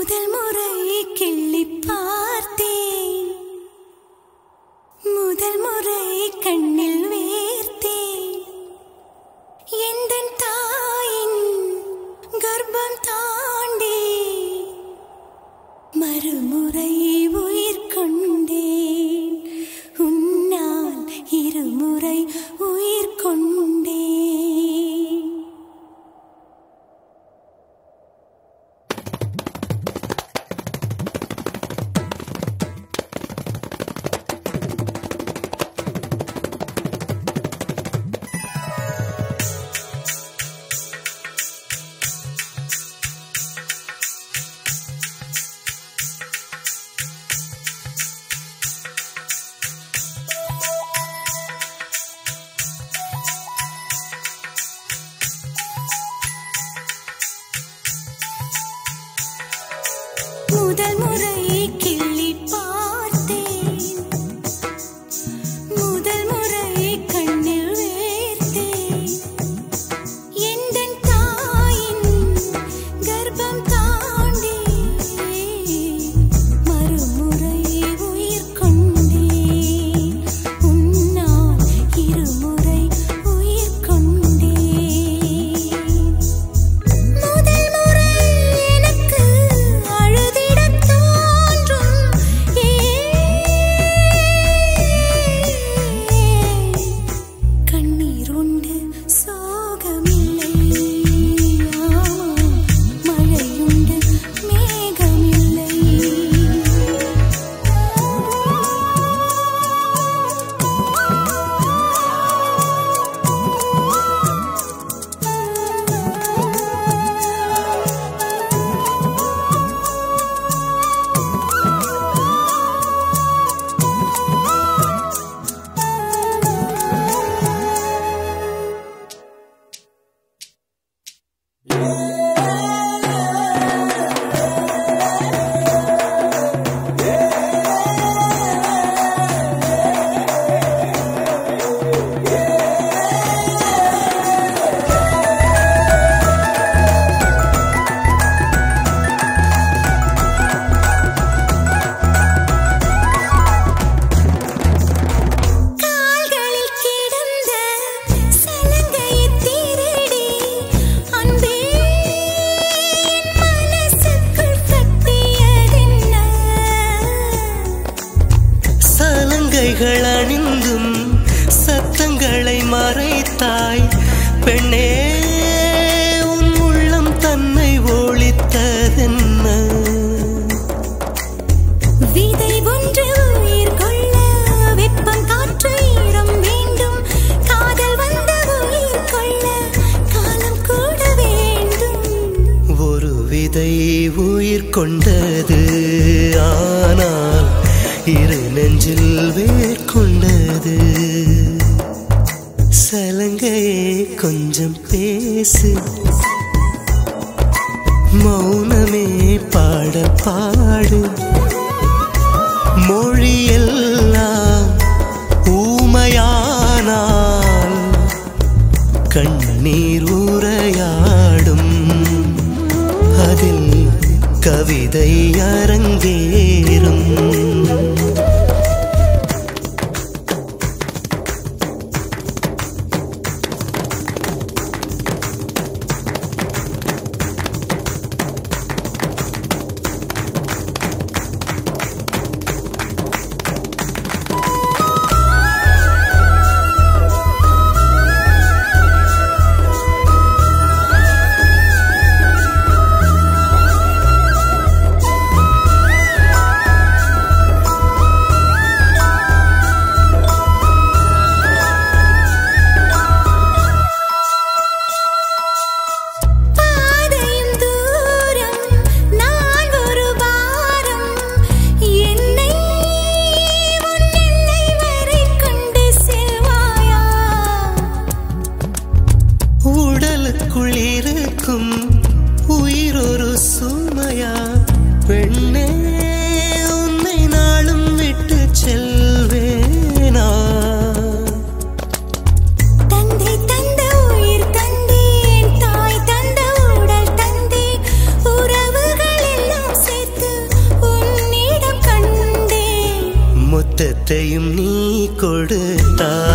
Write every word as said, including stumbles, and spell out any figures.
முதல் முறை கிள்ளி பார்த்தேன், முதல் முறை கண்ணில் வேர்த்தேன். எந்தன் தாயின் கர்ப்பம் தாண்டி மறுமுறை உயிர் கொண்டேன். உன்னால் இருமுறை உயிர் கொண்டேன். முதல் முறை கிள்ளி பார்த்தேன், முதல் முறை கண்ணில் வேர்த்தேன். எந்தன் தாயின் கர்ப்பம் தாண்டி மறுமுறை உயிர் கொண்டேன். உன்னால் இருமுறை உயிர் கொண்டேன். முதல் முறை எனக்கு அழுதிடத் தோன்றும். கண்ணீர் உண்டு சோகமில்லை, மழையுண்டு மேகமில்லை. கால்களில் கிடந்த சலங்கையைத் திருடி அன்பே என் மனசுக்குள் கட்டியதென்ன? சலங்கைகள் அணிந்தும் சத்தங்களை மறைத்தாய் பெண்ணே, உன் உள்ளம் தன்னை ஒளித்ததென்ன? விதை ஒன்று உயிர் கொள்ள வெப்பம் காற்று ஈரம் வேண்டும். காதல் வந்த உயிர் கொள்ள காலம் கூட வேண்டும். ஒரு விதை உயிர் கொண்டது, ஆனால் இரு நெஞ்சில் வேர் கொண்டது. சலங்கையே கொஞ்சம் பேசு, மௌனமே பாடல் பாடு. மொழியெல்லாம் ஊமையானால் கண்ணீர் உரையாடும். அதில் கவிதை அரங்கேறும். முதல் அனைத்தையும் நீ கொடுத்தாய்.